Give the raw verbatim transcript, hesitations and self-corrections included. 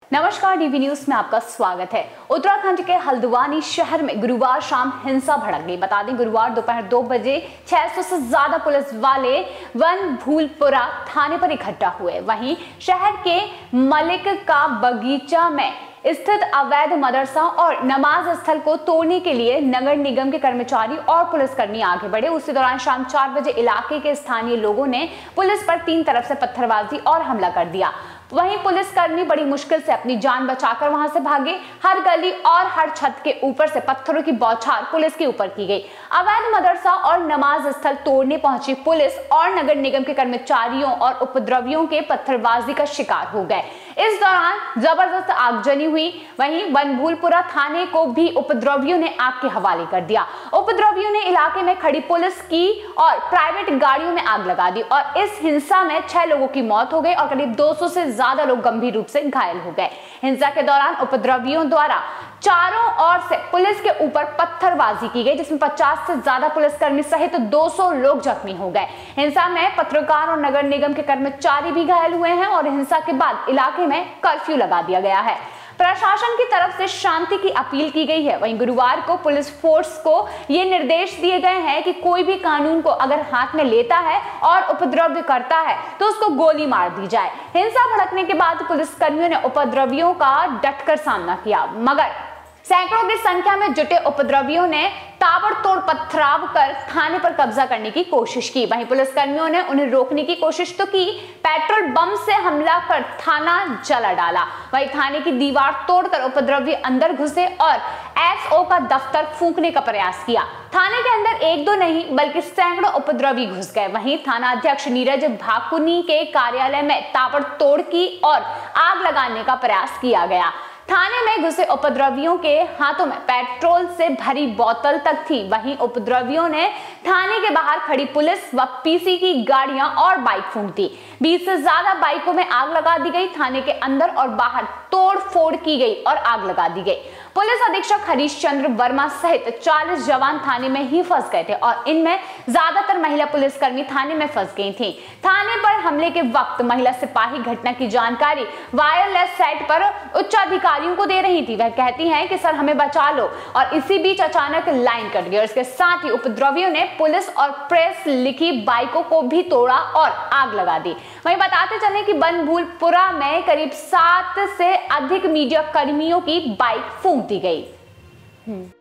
नमस्कार, DV news में आपका स्वागत है। उत्तराखंड के हल्द्वानी शहर में गुरुवार शाम हिंसा भड़क गई। बता दें, गुरुवार दोपहर दो बजे छह सौ से ज्यादा पुलिस वाले वन भूलपुरा थाने पर इकट्ठा हुए। वहीं शहर के मलिक का बगीचा में स्थित अवैध मदरसा और नमाज स्थल को तोड़ने के लिए नगर निगम के कर्मचारी और पुलिसकर्मी आगे बढ़े। उसी दौरान शाम चार बजे इलाके के स्थानीय लोगों ने पुलिस पर तीन तरफ से पत्थरबाजी और हमला कर दिया। वहीं पुलिसकर्मी बड़ी मुश्किल से अपनी जान बचाकर वहां से भागे। हर गली और हर छत के ऊपर से पत्थरों की बौछार पुलिस के ऊपर की गई। अवैध मदरसा और नमाज स्थल तोड़ने पहुंची पुलिस और नगर निगम के कर्मचारियों और उपद्रवियों के पत्थरबाजी का शिकार हो गए। इस दौरान जबरदस्त आगजनी हुई। वहीं बनभूलपुरा थाने को भी उपद्रवियों ने आग के हवाले कर दिया। उपद्रवियों ने इलाके में खड़ी पुलिस की और प्राइवेट गाड़ियों में आग लगा दी और इस हिंसा में छह लोगों की मौत हो गई और करीब दो सौ से ज्यादा लोग गंभीर रूप से घायल हो गए। हिंसा के दौरान उपद्रवियों द्वारा चारों ओर से पुलिस के ऊपर पत्थरबाजी की गई, जिसमें पचास से ज्यादा पुलिसकर्मी सहित दो सौ लोग जख्मी हो गए। हिंसा में पत्रकार और नगर निगम के कर्मचारी भी घायल हुए हैं और हिंसा के बाद इलाके में कर्फ्यू लगा दिया गया है। प्रशासन की तरफ से शांति की अपील की गई है। वहीं गुरुवार को पुलिस फोर्स को ये निर्देश दिए गए हैं कि कोई भी कानून को अगर हाथ में लेता है और उपद्रव करता है तो उसको गोली मार दी जाए। हिंसा भड़कने के बाद पुलिसकर्मियों ने उपद्रवियों का डटकर सामना किया, मगर सैकड़ों की संख्या में जुटे उपद्रवियों ने ताबड़तोड़ पथराव कर थाने पर कब्जा करने की कोशिश की। वहीं पुलिसकर्मियों ने उन्हें रोकने की कोशिश तो की, पेट्रोल बम से हमला कर थाना जला डाला। वहीं थाने की दीवार तोड़कर उपद्रवी अंदर घुसे और एसओ का दफ्तर फूंकने का प्रयास किया। थाने के अंदर एक दो नहीं बल्कि सैकड़ों उपद्रवी घुस गए। वहीं थाना अध्यक्ष नीरज भाकुनी के कार्यालय में ताबड़तोड़ की और आग लगाने का प्रयास किया गया। थाने में घुसे उपद्रवियों के हाथों में पेट्रोल से भरी बोतल तक थी। वहीं उपद्रवियों ने थाने के बाहर खड़ी पुलिस व पीसी की गाड़ियां और बाइक फूंक दी। बीस से ज्यादा बाइकों में आग लगा दी गई। थाने के अंदर और बाहर तोड़ फोड़ की गई और आग लगा दी गई। पुलिस अधीक्षक हरीश चंद्र वर्मा सहित चालीस जवान थाने में ही फंस गए थे और इनमें ज्यादातर महिला पुलिसकर्मी थाने में फंस गई थीं। थाने पर हमले के वक्त महिला सिपाही घटना की जानकारी वायरलेस सेट पर उच्च अधिकारियों को दे रही थी। वह कहती हैं कि सर हमें बचा लो, और इसी बीच अचानक लाइन कट गई और इसके साथ ही उपद्रवियों ने पुलिस और प्रेस लिखी बाइकों को भी तोड़ा और आग लगा दी। वहीं बताते चले कि बनभूलपुरा में करीब सात से अधिक मीडिया कर्मियों की बाइक फूंक दी गई।